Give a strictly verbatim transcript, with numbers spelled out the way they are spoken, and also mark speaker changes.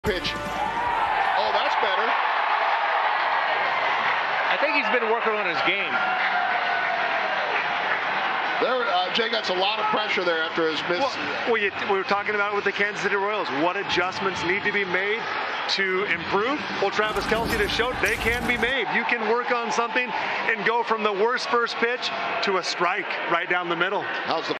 Speaker 1: Pitch. Oh, that's better.
Speaker 2: I think he's been working on his game.
Speaker 1: There, uh, Jay, that's a lot of pressure there after his miss.
Speaker 3: Well, well you, we were talking about it with the Kansas City Royals. What adjustments need to be made to improve? Well, Travis Kelce just showed they can be made. You can work on something and go from the worst first pitch to a strike right down the middle.
Speaker 1: How's the